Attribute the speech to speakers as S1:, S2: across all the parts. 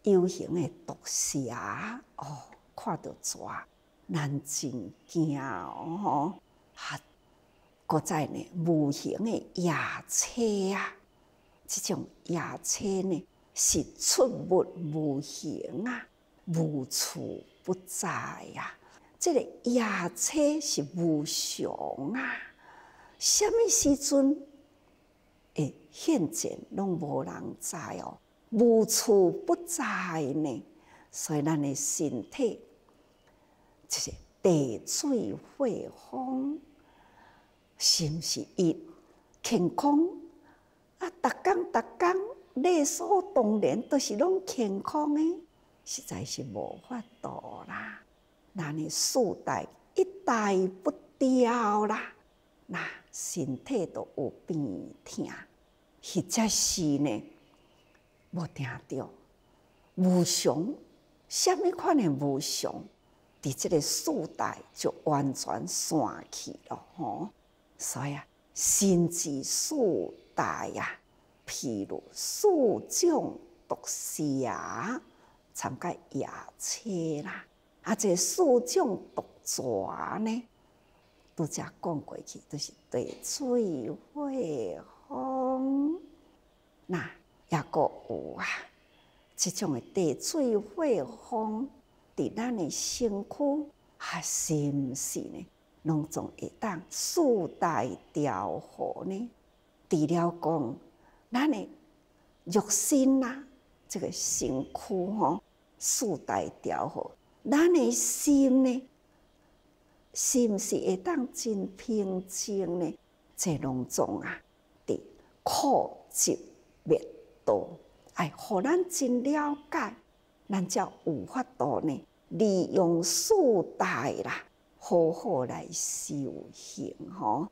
S1: 幽形的毒蛇哦，看到蛇，咱真惊哦！搁再呢，无形的野车啊，这种野车呢是出没无形啊，无处不在啊。这个野车是无常啊，什么时阵会现前，拢无人知哦，无处不在呢。所以咱的身体就是地水火风，是毋是伊健康啊？逐工理所当然都是拢健康的，实在是无法度啦。咱的四代一代不掉啦，那身体都有变痛，或者是呢无听到无常，什么款的无常，伫这个四代就完全散去了吼。所以啊，身至四代呀，譬如四种毒蛇，参加野车啦。啊，这四种毒蛇呢，拄则讲过去，就是地水火风。那也阁有啊，这种的地水火风，伫咱的身躯，是毋是呢？拢总会当四代调和呢？除了讲咱的肉身啊，这个身躯吼，四代调和。咱的心呢，是毋是会当真平静呢？这拢总啊，伫苦集灭道，哎，互咱真了解，咱才有法度呢，利用四代啦，好好来修行吼。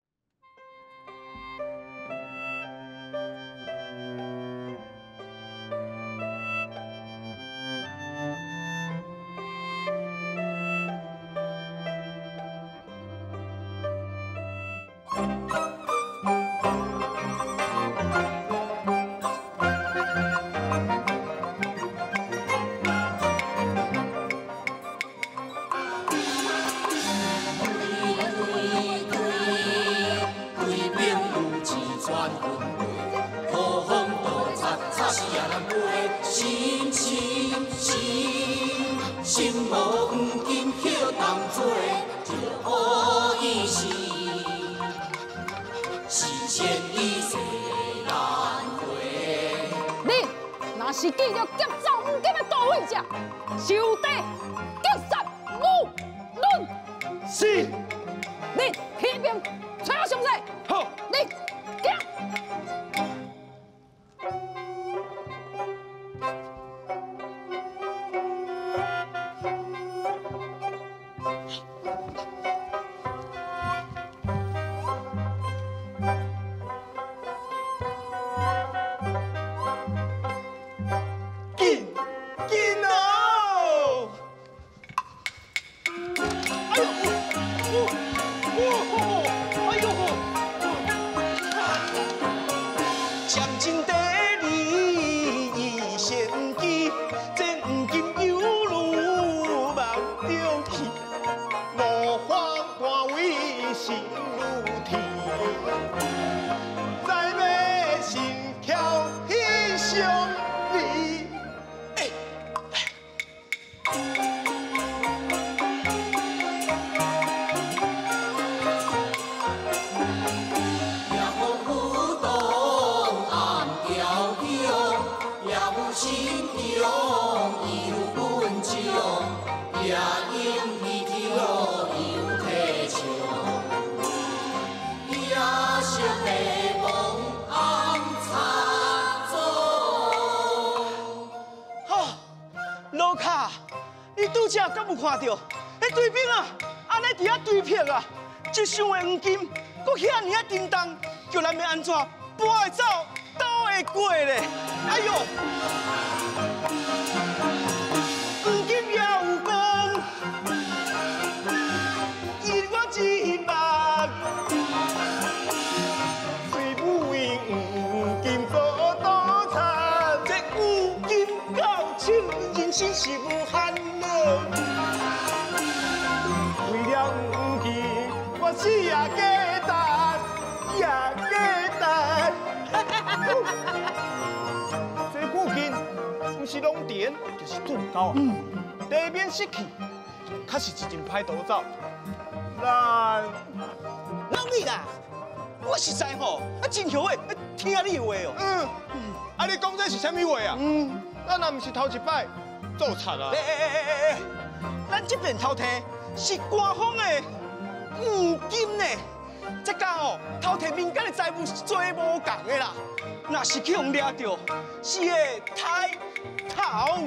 S2: 是记着劫走黄金的盗匪者，就地击杀无论。
S3: 是。
S2: 你起兵找我详细。
S3: 好。
S2: 你行。
S3: 拄则敢有看到？迄追兵啊，安尼伫遐追劈啊！一箱的黄金，搁遐尔啊叮当，叫咱要安怎搬会走，倒会过咧？哎呦！黄金也有讲，以我之目，虽不为黄金所多产，这黄金到手。 是也简单，也简单。这附近不是农田，就是圳沟啊。地面湿气，确实是真歹逃走。咱你啦，我实在吼，真后悔听你话哦。你讲这是啥物话啊？咱若唔是头一摆做贼啊！咱这边偷摕是官方的黄金呢。这讲哦，偷摕民间的财物是最无共的啦。若是去用抓到，是会抬头。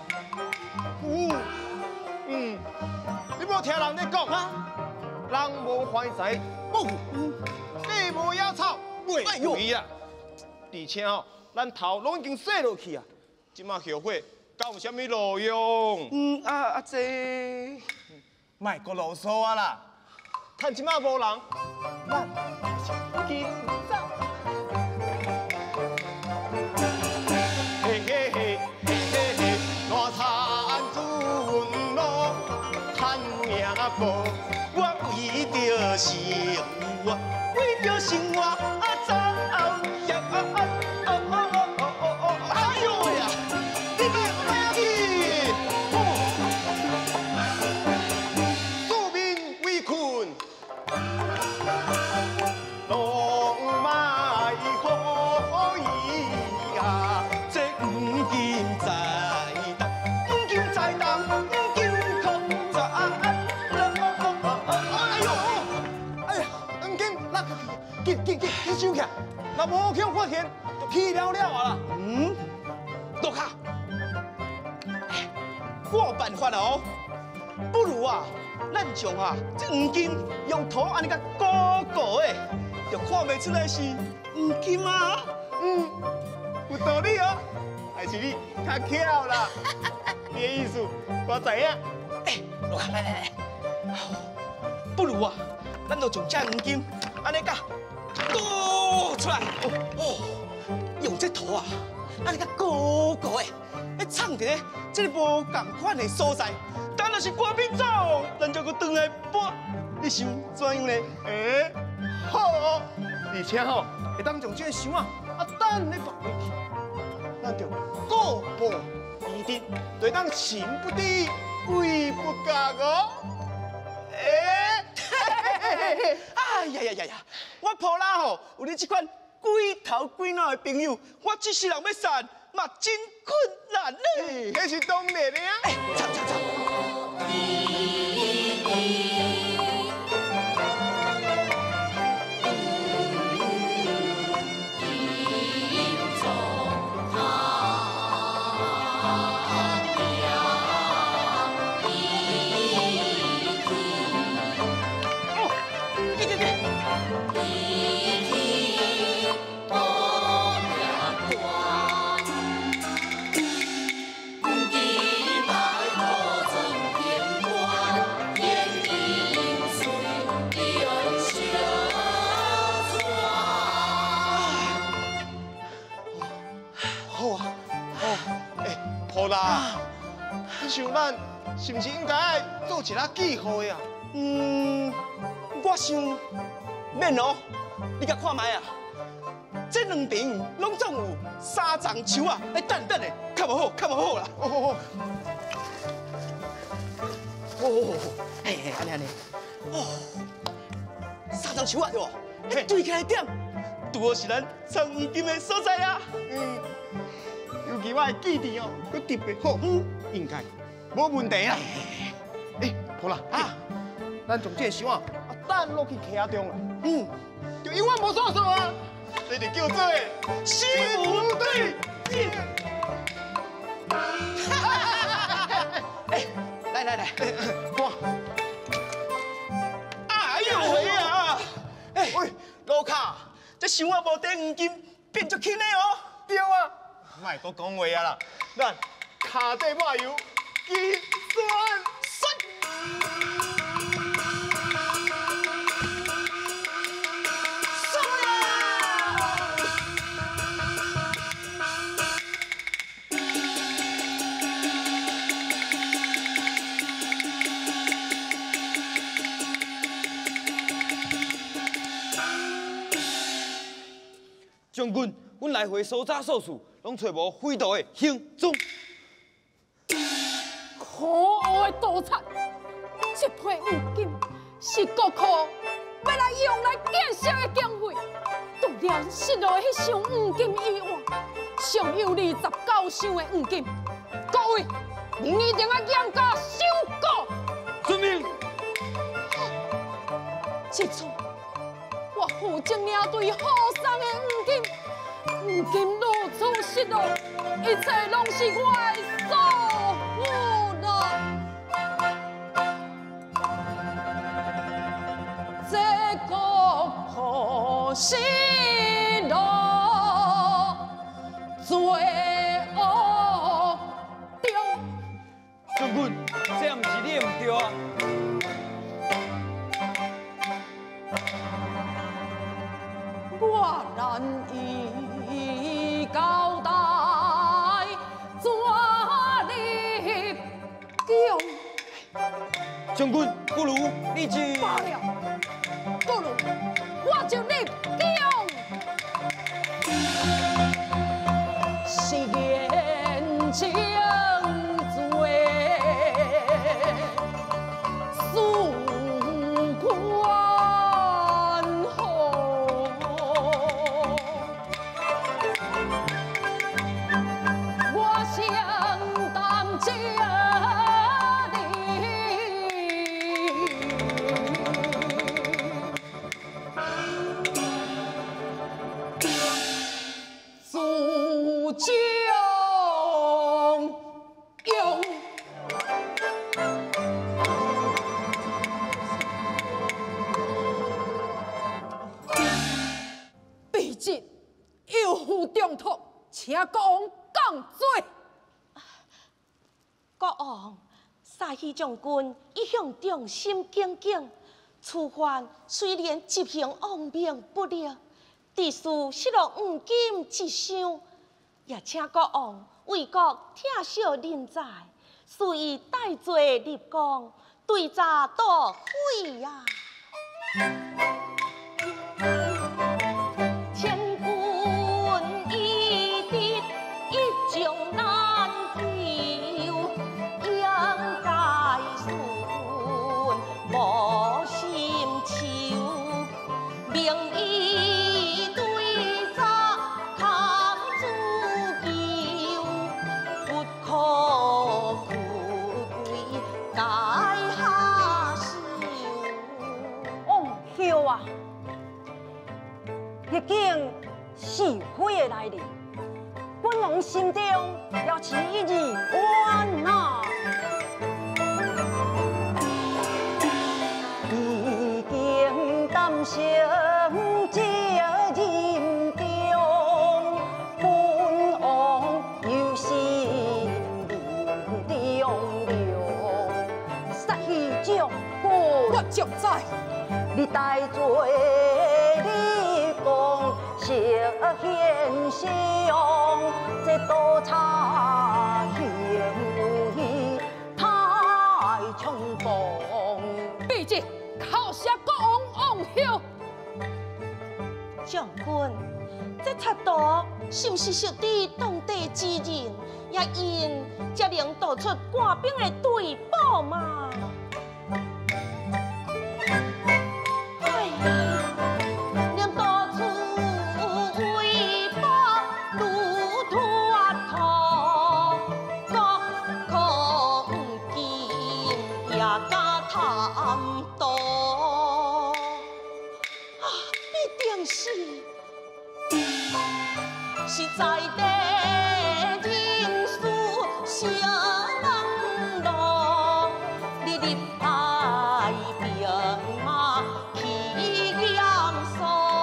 S3: 你无听人咧讲啊？人无怀财不富，地无野草未肥啊！而且哦，咱头拢已经洗落去啊，即马后悔，敢有啥物路用？这莫阁啰嗦啊啦！趁即马无人，咱紧走。嘿嘿嘿嘿嘿嘿，烂田准路，趁命报。我为着生活，为着生活走呀！哎呦喂呀！你别去！庶民围困，龙脉可以呀！这黄金在当，黄金在当，黄金可在。紧收起来！若无去发现，就去了了啊啦。罗卡，我有办法哦。不如啊，咱将这黄金用土安尼甲固固的，就看袂出来是黄金啊。有道理哦。还是你较巧啦。你的意思我知影。罗卡，来，不如啊，咱就将这黄金安尼甲。倒出来，用这土啊，安尼甲高高的，藏伫这个无共款的所在。等若是官兵走，咱就搁转来搬。你想怎样呢？好哦，而且吼，会当将这个箱等咧放入去，咱就固步一定，就当神不知鬼不觉哦。哎呀！我普拉吼有你这款鬼头鬼脑的朋友，我一世人要散嘛真困难呢。那是当然的啊。走。像咱是不是应该做一下记号呀？我想免哦，你甲看卖啊，这两边拢总有3丛树啊，等的，较无好啦。安尼，3丛树啊对无？对起来点，拄好是咱藏黄金的所在啊。尤其我的记忆哦，佮特别好，应该无问题啦。好啦，咱从这个箱等落去徛中啦。就永远无错错啊！这就叫做心无对劲。来，看。哎呦喂啊！喂，卢卡，这箱啊无底黄金变足轻的哦。对啊。莫搁讲话啊啦，咱卡底抹油，计算。 将军，阮来回搜查所处，拢找无匪盗的行踪。
S2: 可恶的盗贼！这批黄金是国库要来用来建设的经费，除了失落的迄箱黄金以外，尚有29箱的黄金。各位，您一定要严加搜捕。
S3: 遵命。
S2: 这次我负责领队护送的黄金如此失落，一切拢是我的错误啦。这个可惜了，罪恶中。
S3: 将军，这毋是你的唔对啊！
S2: 我难以交代，怎立功？
S3: 将军，不如你就
S2: 罢了，不如我就立功。是言情罪，诉宽厚。我想当家的。主将用，毕竟有负重托，请国王降罪。
S4: 国王，沙喜将军一向忠心耿耿，此番虽然执行王命不力，只是失落黄金一箱，也请国王为国疼惜人才，遂以大罪立功，对查夺悔呀！千军一敌，一将难求，应该顺无心求，明义对查贪自救，不可富贵该下手。
S5: 王后啊，毕竟是非的来临，本王心中要起一日冤呐。已经担心这任中，本王有心灵中流，杀气将军。
S2: 我就知，
S5: 你带罪立功，实现相，这多差行为太冲动。
S2: 毕竟靠下国王王后。
S4: 将军，这贼盗是不是属于当地之人，也因才能导出官兵的对报嘛？哎呀，连到处为报如脱逃，各可黄金也敢贪多。必定是在地人事相落，日日派兵马去严肃。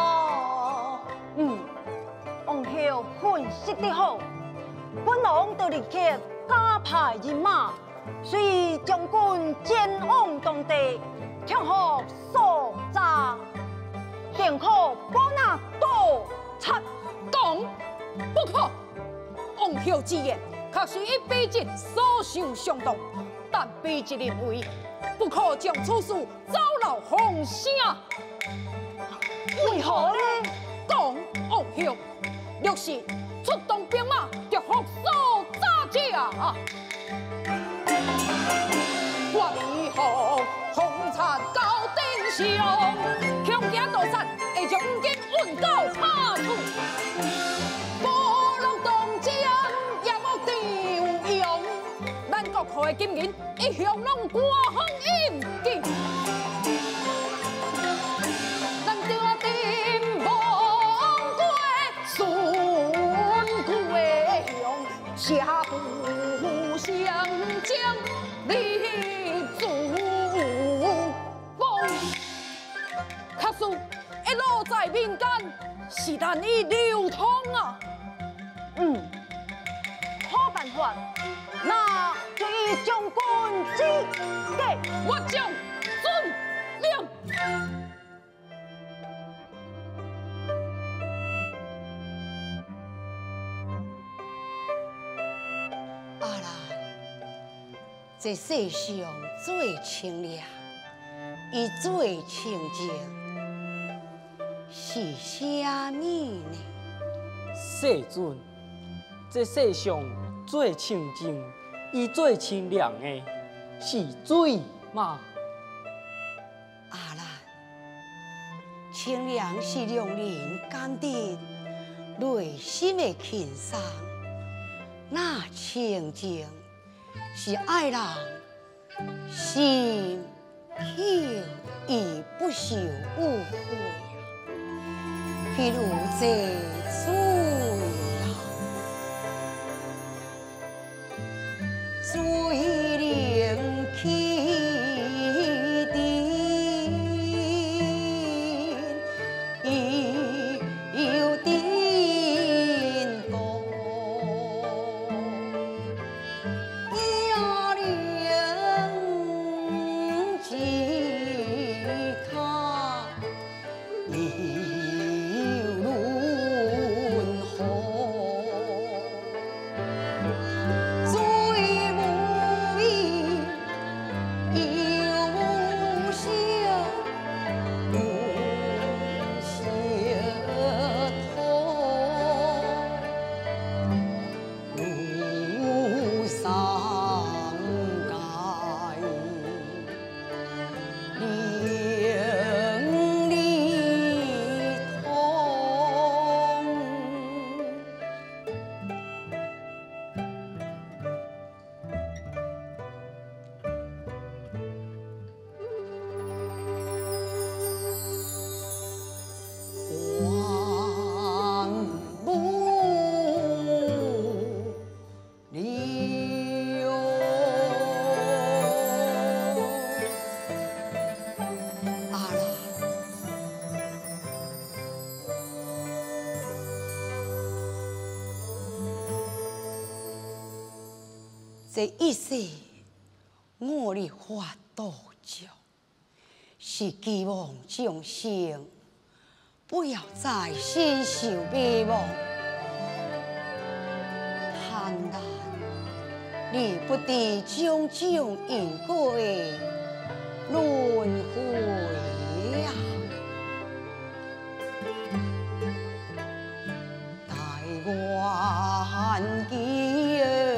S5: 王后分析得好，本王就立刻加派人马，随将军前往当地，听候搜查，定可保那盗贼。
S2: 讲不可，王后之言确实与卑职所想相同，但卑职认为不可将此事走漏风声。
S5: 为何呢？
S2: 讲王后， 时，出动兵马，就伏手炸架。我为何红尘高顶上，强行夺杀，会将五金运到他处。无落东江也无张扬，咱国库的金银一向拢瓜分应尽。咱着定亡国孙贵雄，下不相将。 立足风，确实一路在民间是难以流通啊。
S5: 好办法，那就以将军之计，
S2: 我将遵令。
S6: 阿兰。 这世上最清凉，伊最清净，是啥物呢？
S7: 世尊，这世上最清净、伊最清凉的是水嘛？
S6: 阿兰，清凉是让人感得内心的轻松，那清净。 是爱人心轻易不受误会譬如这水水灵起点，伊有点高。 这一世我的法度教，是希望众生不要再身受迷惘、贪婪，你不知种种因果的轮回啊！待我记。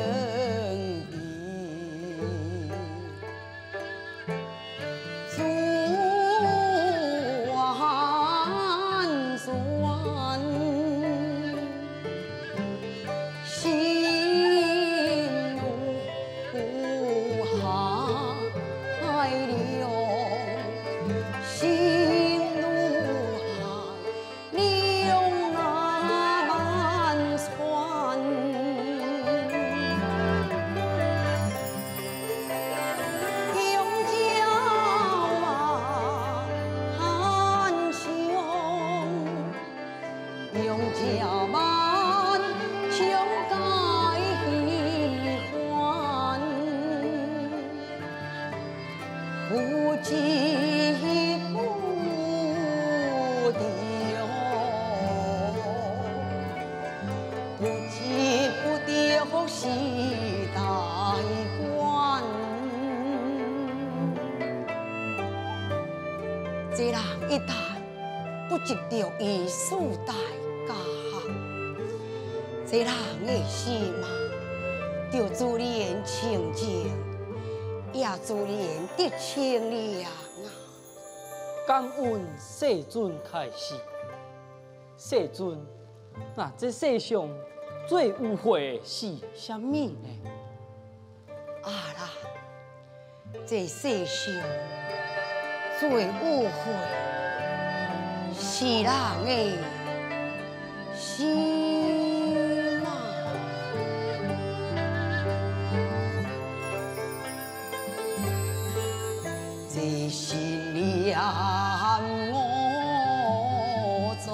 S6: 这人一旦不值得以数代家， 这人的心啊，就自然清净，也自然得清凉啊。
S7: 感恩世尊开示，世尊，那这世上最污秽的是啥物呢？
S6: 啊啦，这世上最污秽是人的心啊！这心念我做。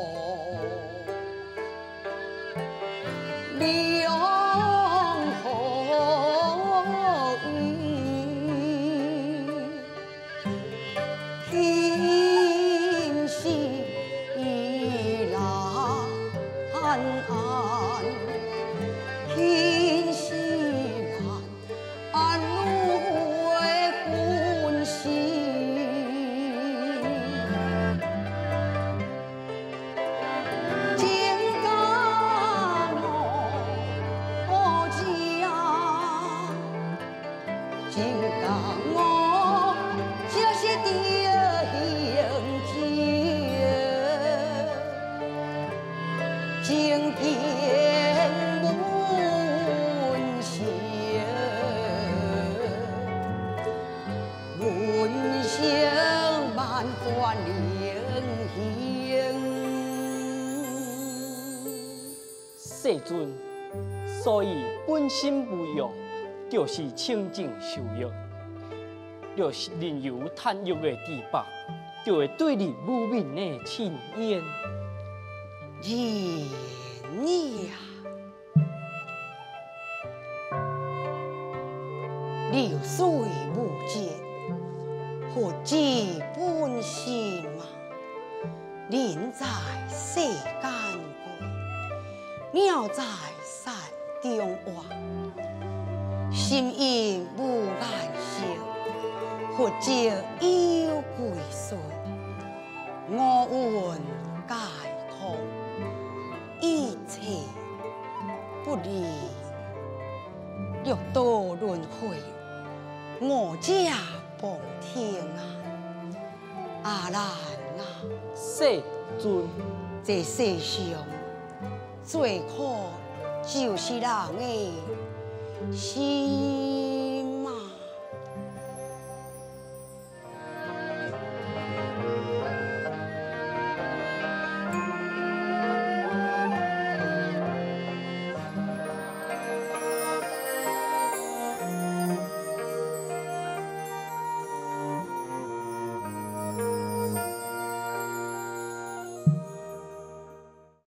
S7: 世尊，所以本心无欲，就是清净受欲。若是任由贪欲的篱笆，就会对你无明的嗔烟。
S6: 你啊，流水无尽，何知本心啊？人在世间归，鸟在山中活。心因无眼性，何照有归顺？我闻皆空，一切不离。六道轮回，我家奉天啊！阿难啊！
S7: 世尊，
S6: 这世上最可就是人的心。